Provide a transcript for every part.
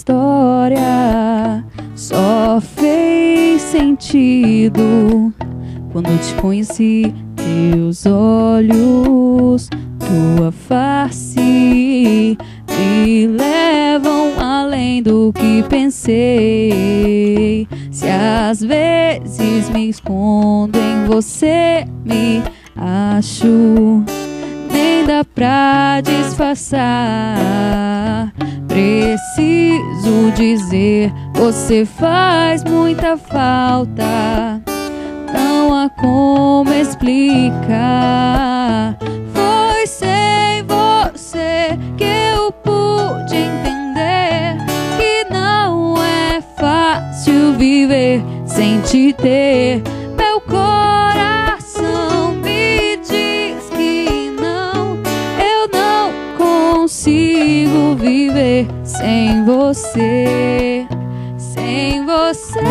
história só fez sentido quando te conheci. Teus olhos, tua face me levam além do que pensei. Se às vezes me escondo em você, me acho, nem dá pra disfarçar. Preciso dizer, você faz muita falta. Não há como explicar. Foi sem você que eu pude entender que não é fácil viver sem te ter. Meu coração me diz que não, eu não consigo viver sem você, sem você.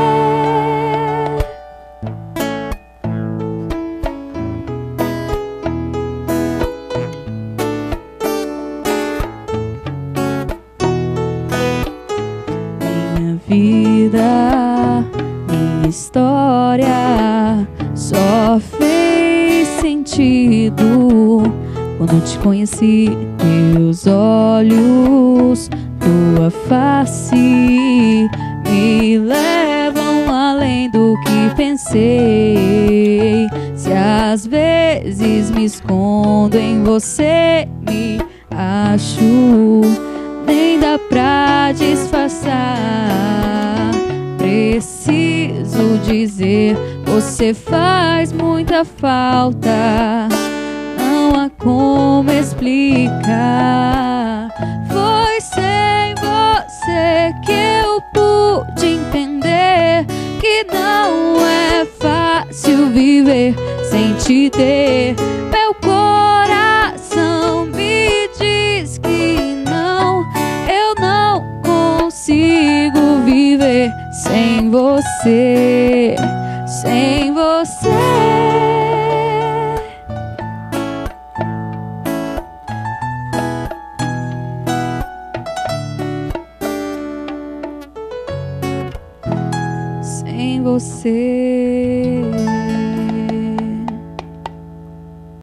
Vida, minha história só fez sentido quando te conheci. Teus olhos, tua face me levam além do que pensei. Se às vezes me escondo em você, me acho, nem dá pra disfarçar. Preciso dizer, você faz muita falta. Não há como explicar. Foi sem você que eu pude entender que não é fácil viver sem te ter. Meu coração me diz que não, eu não consigo viver sem você, sem você. Sem você.